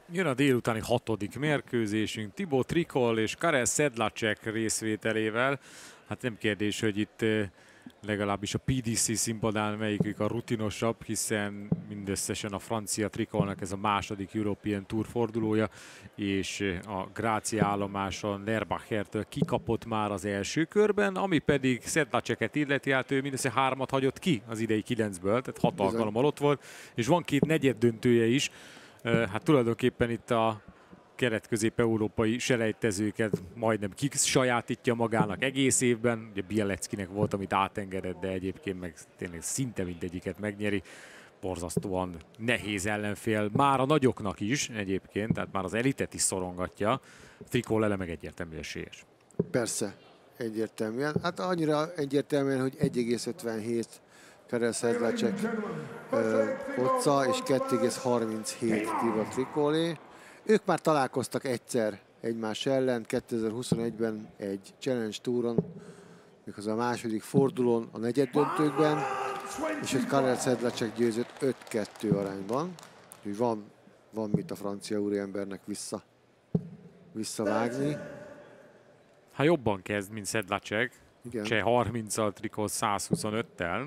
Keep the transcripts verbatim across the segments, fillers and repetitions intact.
Jön a délutáni hatodik mérkőzésünk Thibaut Tricol és Karel Sedlacek részvételével. Hát nem kérdés, hogy itt legalábbis a pé dé cé színpadán melyikük a rutinosabb, hiszen mindösszesen a francia Tricolnak ez a második European Tour fordulója, és a Grácia állomáson Lerbachertől kikapott már az első körben, ami pedig Sedlaceket illeti, hát ő mindössze hármat hagyott ki az idei kilencből, tehát hat alkalommal ott volt, és van két negyed döntője is. Hát tulajdonképpen itt a kelet-közép-európai selejtezőket majdnem kisajátítja magának egész évben. Ugye Bieleckinek volt, amit átengedett, de egyébként meg tényleg szinte mindegyiket megnyeri. Borzasztóan nehéz ellenfél, már a nagyoknak is egyébként, tehát már az elitet is szorongatja. Tricol ele meg egyértelmű esélyes. Persze, egyértelműen. Hát annyira egyértelműen, hogy egy egész ötvenhét Karel Sedlacek otca és kettő egész harminchét Thibaut Tricolé. Ők már találkoztak egyszer egymás ellen, kétezer-huszonegyben egy Challenge Touron, méghozzá a második fordulón, a negyeddöntőkben, és egy Karel Sedlacek győzött öt kettő arányban. Úgyhogy van, van mit a francia úriembernek vissza, visszavágni. Ha jobban kezd, mint Sedlacek, Cseh harminccal, Tricol százhuszonöttel.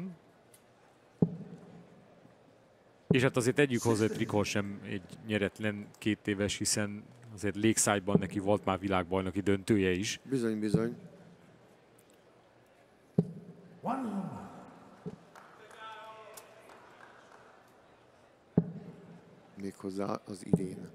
És hát azért tegyük hozzá, hogy Tricol sem egy nyeretlen két éves, hiszen azért Lakeside-ban neki volt már világbajnoki döntője is. Bizony, bizony. Méghozzá az idén.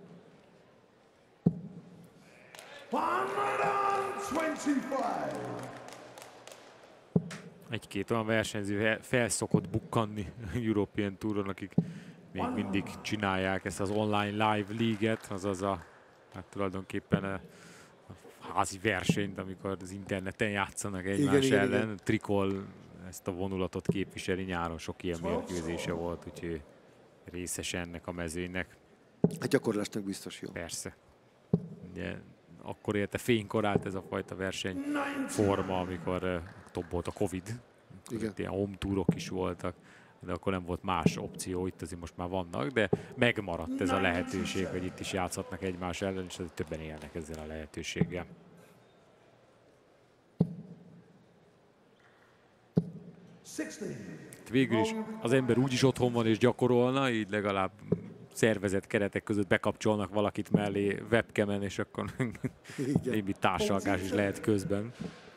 Egy-két olyan versenyző felszokott bukkanni a European Touron, akik még mindig csinálják ezt az online live league-et, azaz a, hát tulajdonképpen a, a házi versenyt, amikor az interneten játszanak egymás igen, ellen. igen. Tricol ezt a vonulatot képviseli, nyáron sok ilyen mérkőzése volt, úgyhogy részese ennek a mezőnynek. Hát gyakorlásnak biztos jó. Persze. Ugye, akkor élte fénykorát ez a fajta versenyforma, amikor uh, top volt a Covid. Igen. Ilyen home tourok is voltak, de akkor nem volt más opció, itt azért most már vannak, de megmaradt ez a lehetőség, hogy itt is játszhatnak egymás ellen, és többen élnek ezzel a lehetőséggel. Végül is az ember úgyis otthon van és gyakorolna, így legalább szervezett keretek között bekapcsolnak valakit mellé webcamen, és akkor némi társalgás is lehet közben.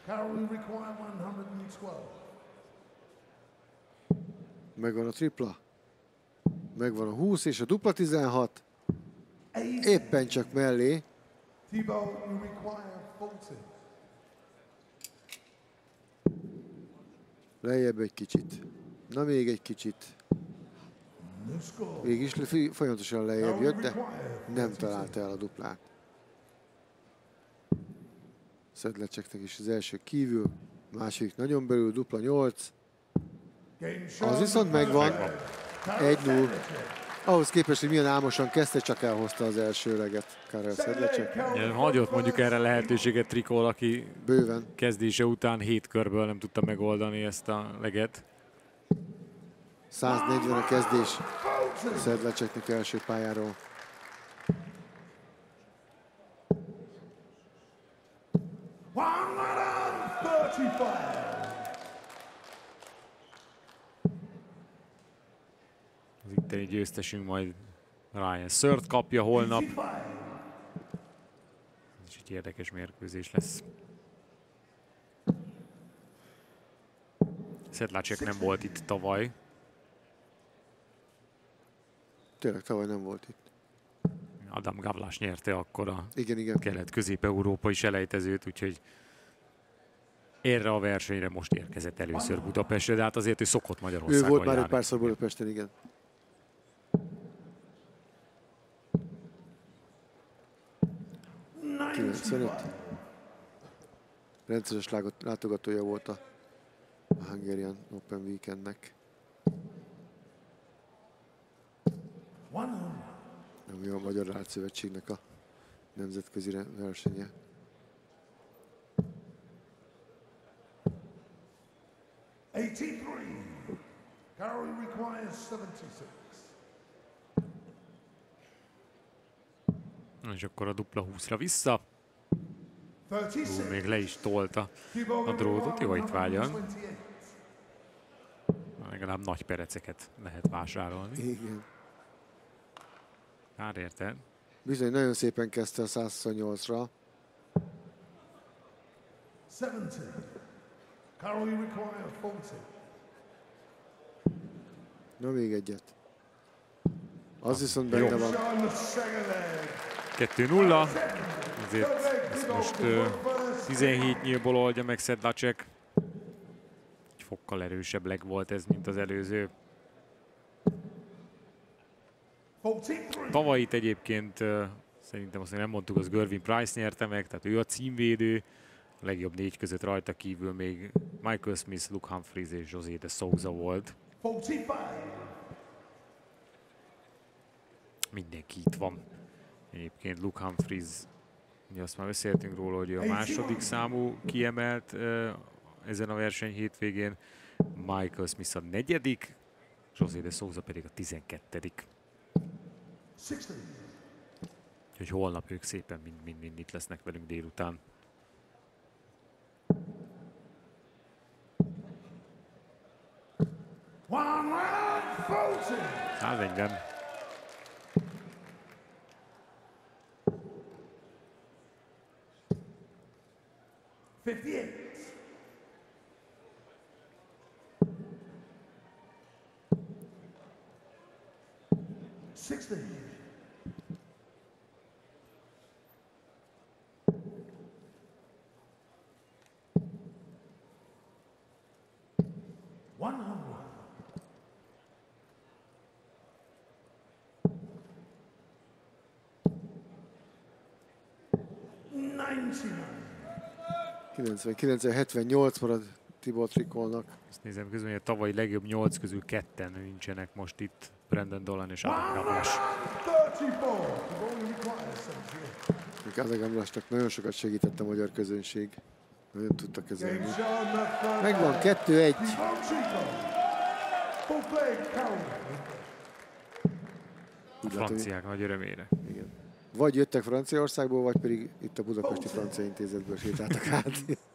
Megvan a tripla, megvan a húsz és a dupla tizenhat, éppen csak mellé. Lejjebb egy kicsit, na még egy kicsit. Mégis folyamatosan lejjebb jött, de nem találta el a duplát. Sedlaceknek is az első kívül, második nagyon belül, dupla nyolc. Az viszont megvan, egy null. Ahhoz képest, hogy milyen álmosan kezdte, csak elhozta az első leget Karel Sedlacek. Hagyott mondjuk erre lehetőséget Tricol, aki bőven kezdése után hét körből nem tudta megoldani ezt a leget. száznegyven a kezdés Sedlaceknek első pályáról. Az itteni győztesünk majd Ryan Searle kapja holnap. Ez egy érdekes mérkőzés lesz. Sedlacek nem volt itt tavaly. Tényleg tavaly nem volt itt. Adam Gavlas nyerte akkor a igen, igen. kelet-közép-európai selejtezőt, úgyhogy erre a versenyre most érkezett először Budapestre, de hát azért ő szokott Magyarországon. Ő volt már járni. egy párszor Budapesten, igen. kilencvenöt. Rendszeres látogatója volt a Hungarian Open Weekendnek. Ami a Magyar Rácszövetségnek a nemzetközi versenye. eighty-three. Carroll requires seventy-six. És akkor a dupla húszra vissza. Ú, még le is tolta a drótot. Jó, itt vágyal. Legalább nagy pereceket lehet vásárolni. Igen. Kár érte. Bizony, nagyon szépen kezdte a százhuszonnyolcra. Na, még egyet. Az viszont benne van. kettő nulla. Ezért ezt most uh, tizenhét nyílból oldja meg Sedlacek. Egy fokkal erősebb leg volt ez, mint az előző. Tavalyit egyébként uh, szerintem azt nem mondtuk, az Gervin Price nyerte meg, tehát ő a címvédő. A legjobb négy között rajta kívül még Michael Smith, Luke Humphries és José de Souza volt. Mindenki itt van. Egyébként Luke Humphries, ugye azt már beszéltünk róla, hogy a második számú kiemelt uh, ezen a verseny hétvégén. Michael Smith a negyedik, José de Souza pedig a tizenkettedik. Úgyhogy holnap ők szépen mind-mind itt lesznek velünk délután. száznegyven. kilencven hetvennyolc marad Thibaut Tricolnak. Azt nézem közben, hogy a tavalyi legjobb nyolc közül ketten nincsenek most itt. Brandon Dolan és Adam Gamlas. Adam Gamlasnak nagyon sokat segített a magyar közönség. Nagyon tudtak kezelni. Megvan, kettő egy. A franciák nagy örömére. Igen. Vagy jöttek Franciaországból, vagy pedig itt a Budapesti Francia Intézetből sétáltak át.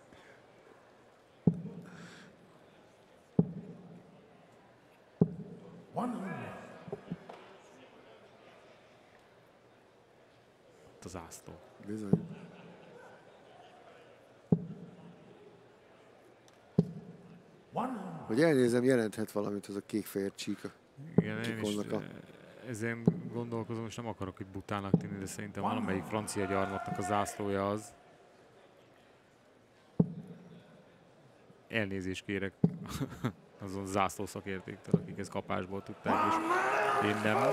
A zászló. Bizony. Hogy elnézem, jelenthet valamit az a kék-fehér csíka. Igen, én is ezen gondolkozom, és nem akarok itt butának tűnni, de szerintem valamelyik francia gyarmatnak a zászlója az. Elnézést kérek azon zászlószakértéktől, akik ezt kapásból tudták, és én nem.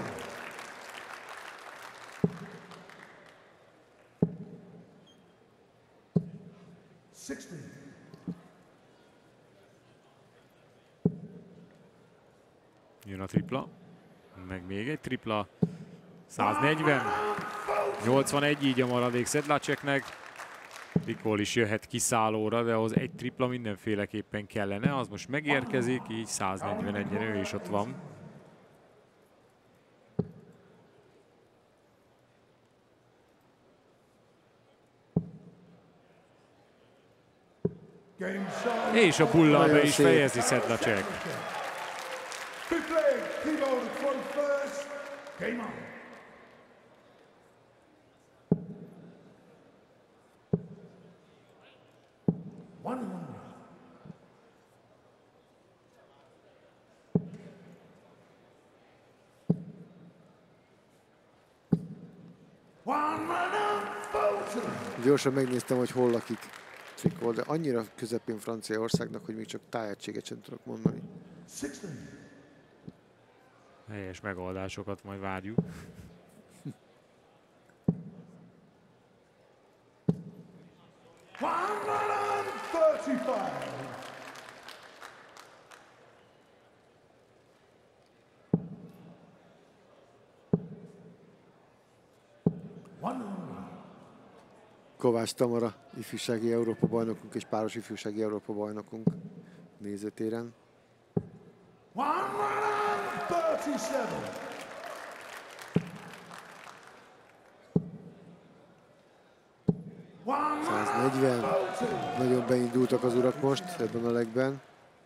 Jön a tripla, meg még egy tripla, száznegyven, nyolcvanegy, így a maradék Sedlaceknek. Tricol is jöhet kiszállóra, de ahhoz egy tripla mindenféleképpen kellene, az most megérkezik, így száznegyvenegyen ő is ott van. És a bulla be is fejezi Sedlacek. Gyorsan megnéztem, hogy hol lakik Tricol, de annyira közepén Franciaországnak, hogy még csak tájegységet sem tudok mondani. Helyes megoldásokat majd várjuk. Kovács Tamara, ifjúsági Európa bajnokunk és páros ifjúsági Európa bajnokunk nézőtéren. száznegyven. Nagyon beindultak az urak most ebben a legben.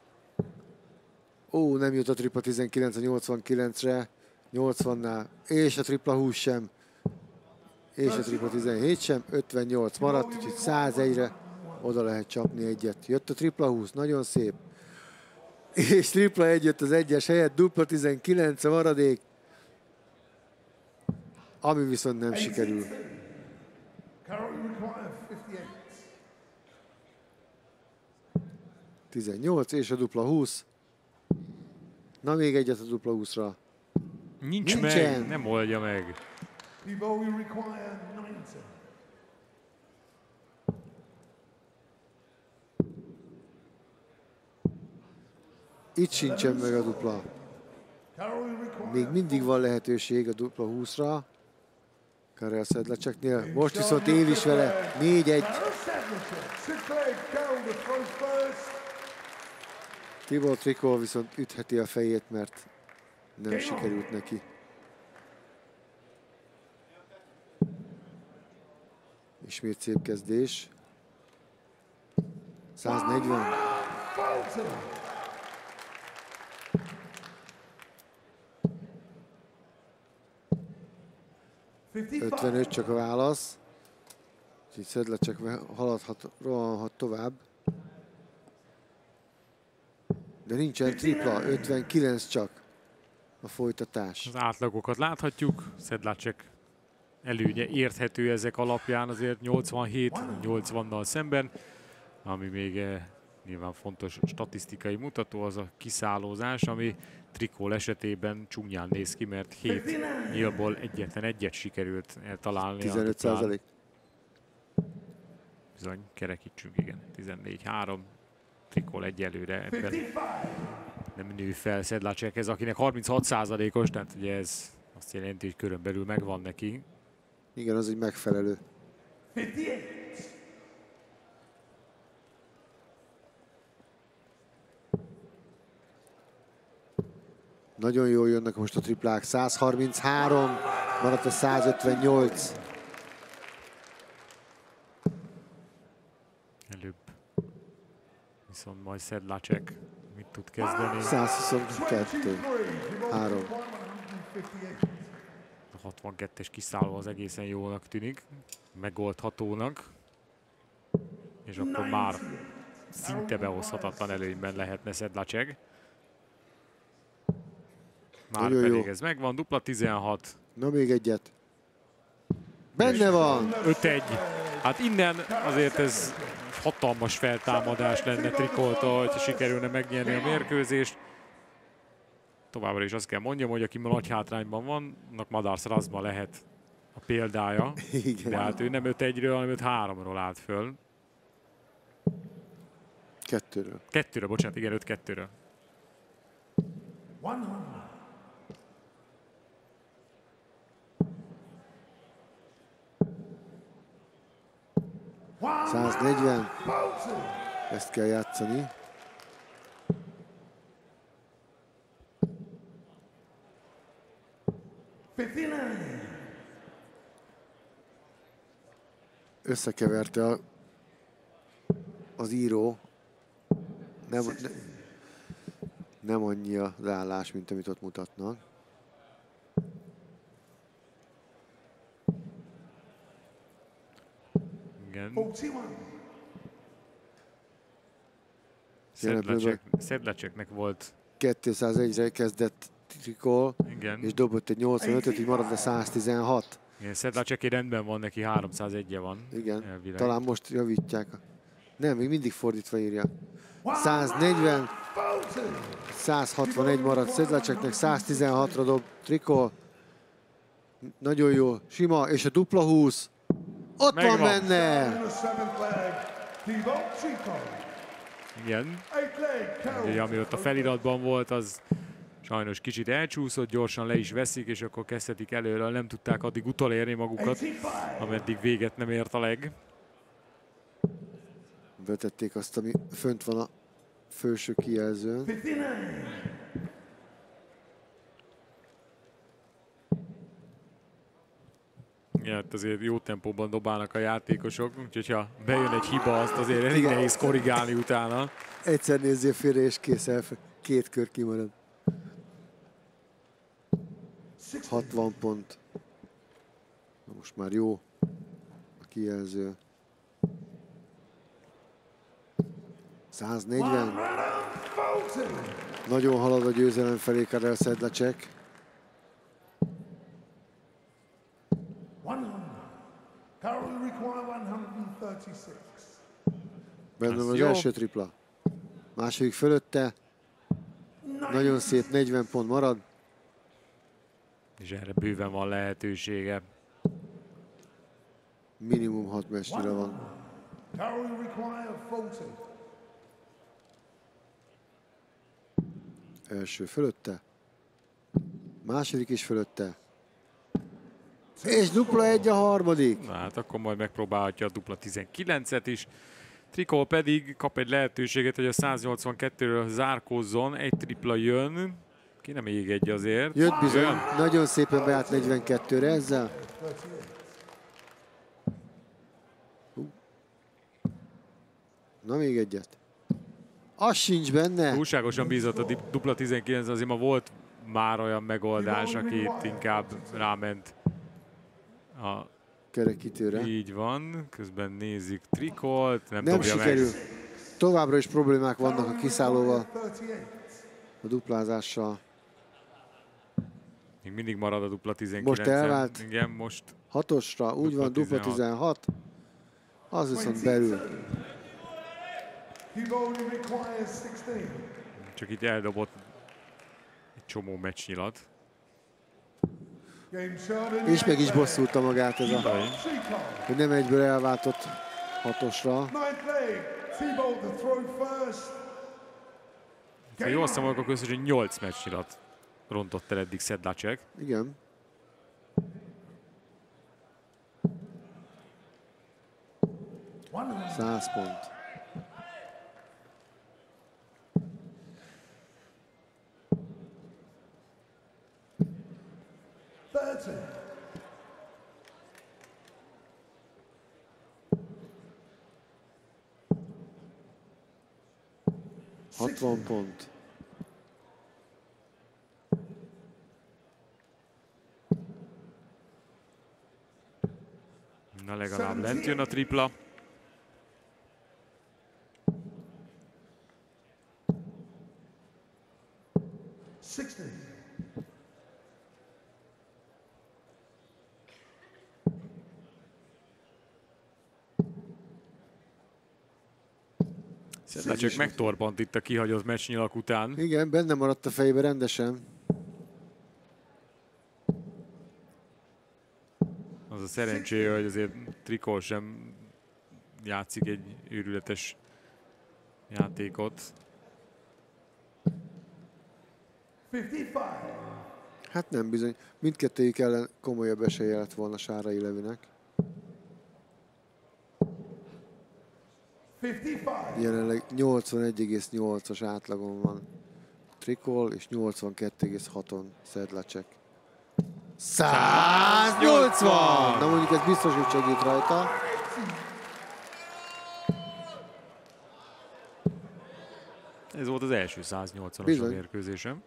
Ó, nem jött a tripla tizenkilenc a nyolcvankilencre. nyolcvannál. És a tripla húsz sem. És a tripla tizenhét sem. ötvennyolc maradt, úgyhogy százegyre oda lehet csapni egyet. Jött a tripla húsz, nagyon szép. És tripla egy jött az egyes helyett, dupla tizenkilenc a maradék. Ami viszont nem sikerül. tizennyolc és a dupla húsz. Na még egyet a dupla húszra. Nincs Nincsen. meg, nem oldja meg. Itt sincsen meg a dupla. Még mindig van lehetőség a dupla húszra. Karel Sedlacseknél. Most viszont él is vele. négy egy. Tibor Tricol viszont ütheti a fejét, mert nem sikerült neki. Ismét szép kezdés. száznegyven. ötvenöt csak a válasz. Úgyhogy Sedlacek haladhat, rohanhat tovább. De nincsen tripla, ötvenkilenc csak a folytatás. Az átlagokat láthatjuk. Sedlacek előnye érthető ezek alapján, azért nyolcvanhét nyolcvannal szemben, ami még eh, nyilván fontos statisztikai mutató, az a kiszállózás, ami Tricol esetében csúnyán néz ki, mert hét nyílból egyetlen egyet sikerült eltalálni. tizenöt százalék. Bizony, kerekítsünk, igen. tizennégy három. Tricol egyelőre ebben nem nő fel Sedlacekhez, akinek harminchat százalékos, tehát ugye ez azt jelenti, hogy körülbelül megvan neki. Igen, az egy megfelelő. Nagyon jól jönnek most a triplák. száz harminchárom, maradt a száz ötvennyolc. Előbb viszont majd Sedlacek mit tud kezdeni. száz huszonkettő, három. A hatvankettes kiszálló az egészen jónak tűnik, megoldhatónak, és akkor már szinte behozhatatlan előnyben lehetne Sedlacek. Már Nagyon pedig jó. ez megvan, dupla tizenhat. Na még egyet. Benne van! öt egy. Hát innen azért ez hatalmas feltámadás lenne Tricoltól, hogyha sikerülne megnyerni a mérkőzést. Továbbra is azt kell mondjam, hogy aki nagy hátrányban van, annak Madars Razma lehet a példája. Igen. De hát ő nem öt egyről, hanem öt háromról állt föl. Kettőről. Kettőről, bocsánat, igen, öt kettőről. száznegyven. Ezt kell játszani. Összekeverte a, az író. Nem, ne, nem annyi az állás, mint amit ott mutatnak. Igen. Jelenleg Sedlaceknek volt. kétszázegyre kezdett Tricol, Igen. és dobott egy nyolcvanötöt, így marad a száz tizenhat. Igen, Sedlacek rendben van, neki háromszázegy van. Igen, elvileg. talán most javítják. Nem, még mindig fordítva írja. száznegyven, száz hatvanegy maradt Sedlaceknek, száz tizenhatra dob Tricol. Nagyon jó, sima, és a dupla húsz. Ott Megvan. van benne! Igen. Ugye, ami ott a feliratban volt, az sajnos kicsit elcsúszott, gyorsan le is veszik, és akkor kezdhetik előről. Nem tudták addig utolérni magukat, ameddig véget nem ért a leg. Betették azt, ami fönt van a felső kijelzőn. Ja, hát azért jó tempóban dobálnak a játékosok, úgyhogy ha bejön egy hiba, azt azért elég nehéz korrigálni utána. Egyszer nézzél félre és kész, el, két kör kimarad. hatvan pont. Na most már jó a kijelző. száznegyven. Nagyon halad a győzelem felé Karel Sedlacek. Benne van az jó. első tripla. Második fölötte. Nagyon szép, negyven pont marad. És erre bőven van lehetősége. Minimum hat meccsnyire van. Első fölötte. Második is fölötte. És dupla egy a harmadik. Na hát akkor majd megpróbálhatja a dupla tizenkilencet is. Tricol pedig kap egy lehetőséget, hogy a száznyolcvankettőről zárkózzon. Egy tripla jön. Kéne még egy azért. Jött bizony. Jön. Nagyon szépen beállt negyvenkettőre ezzel. Na még egyet. Az sincs benne. Túlságosan bízott a dupla tizenkilenc, azért ma volt már olyan megoldás, aki itt inkább ráment a Kerekítőre. Így van, közben nézik Tricolt, nem, Nem dobja sikerül. meg. Továbbra is problémák vannak a kiszállóval, a duplázással. Még mindig marad a dupla tizenkilenc. Most elvált. Igen, most. Hatosra, úgy Dupla van, dupla tizenhat. tizenhat. Az viszont belül. Csak itt eldobott egy csomó meccsnyilat. És meg is bosszulta magát ez a, hogy nem egyből elváltott hatosra. Ha jól számolok, akkor összesen nyolc meccsnyilat rontott el eddig Sedlacek. Igen. száz pont. hatvan pont. Na legalább lent jön a tripla. Sedlacek megtorpant itt a kihagyott meccsnyilak után. Igen, benne maradt a fejbe rendesen. Az a szerencséje, hogy azért Tricol sem játszik egy őrületes játékot. Hát nem bizony. Mindkettőjük ellen komolyabb esélye lett volna Sárai Levinek. Jelenleg nyolcvanegy egész nyolcas átlagon van Tricol, és nyolcvankettő egész haton Sedlacek. száznyolcvan! Na mondjuk ez biztos, hogy segít rajta. Ez volt az első száznyolcvanas a mérkőzésem.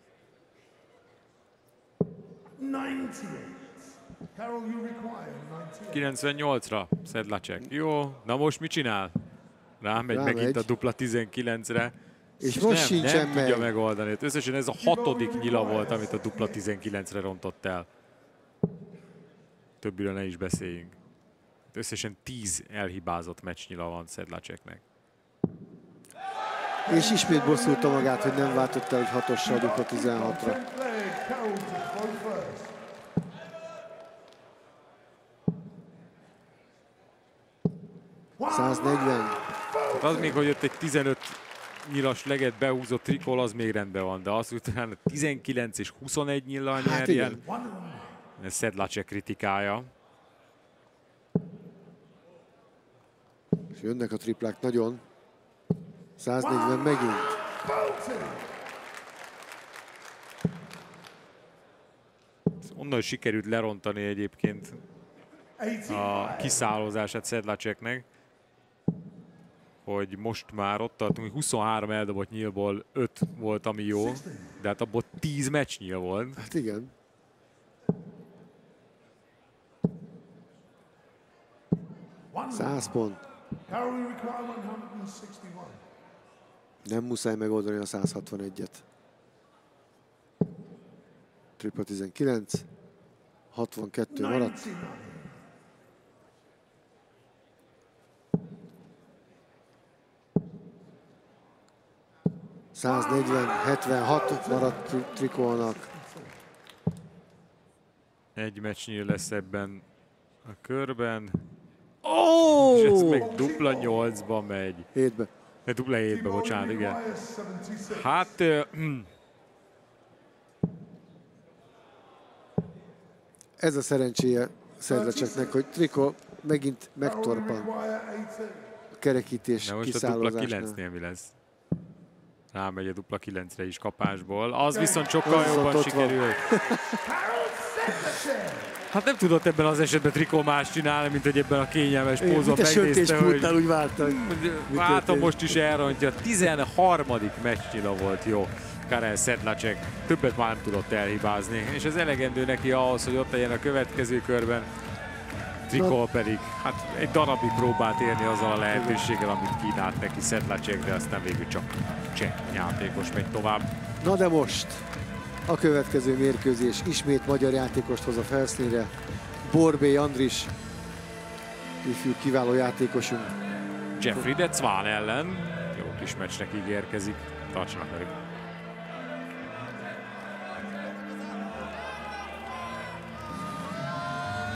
kilencvennyolcra Sedlacek. Jó, na most mit csinál? Rámegy Rámegy. megint a dupla tizenkilencre. És most nem, sincsen nem meg. tudja megoldani. Összesen ez a hatodik nyila volt, amit a dupla tizenkilencre rontott el. Többiről ne is beszéljünk. Összesen tíz elhibázott meccsnyila van Sedlaceknek. És ismét bosszulta magát, hogy nem váltott el egy hatossal dupla tizenhatra. száznegyven. Hát az még, hogy ott egy tizenöt nyilas leget behúzott Tricol, az még rendben van, de az utána tizenkilenc és huszonegy nyillal Hát nyerjen. Ez Sedlacek kritikája. És jönnek a triplák nagyon. száznegyven megint. Onnan sikerült lerontani egyébként a kiszállózását Sedlaceknek, hogy most már ott tartunk, hogy huszonhárom eldobott nyílból öt volt, ami jó, de hát abból tíz meccs nyíl volt. Hát igen. száz pont. Nem muszáj megoldani a száz hatvanegyet. Tripla tizenkilenc. hatvankettő maradt. száznegyven hetvenhat maradt Tricónak. Egy meccsnyíl lesz ebben a körben. Oh! És ez meg dupla nyolcba megy. Hétbe. De dupla hétbe, bocsánat, igen. Hát... Uh, mm. Ez a szerencséje Sedlaceknek, hogy Tricó megint megtorpan a kerekítés de most kiszállózásnál. a dupla kilencnél mi lesz? Rámegy a dupla kilencre is kapásból. Az viszont sokkal az jobban ott sikerült. Hát nem tudott ebben az esetben Tricó más csinálni, mint hogy ebben a kényelmes pózban megnézte, hogy... úgy várta. Hát most is elrontja. tizenharmadik meccsnyila volt jó. Karel Sedlacek többet már nem tudott elhibázni, és ez elegendő neki ahhoz, hogy ott legyen a következő körben. Tricó pedig hát egy darabig próbált érni azzal a lehetőséggel, amit kínált neki Sedlacek, de aztán végül csak cseh játékos megy tovább. Na de most a következő mérkőzés ismét magyar játékost hoz a felszínre. Borbély Andris, ifjú kiváló játékosunk. Jeffrey de Zwaan ellen. Jó kis meccsnek ígérkezik. Tartsanak velük!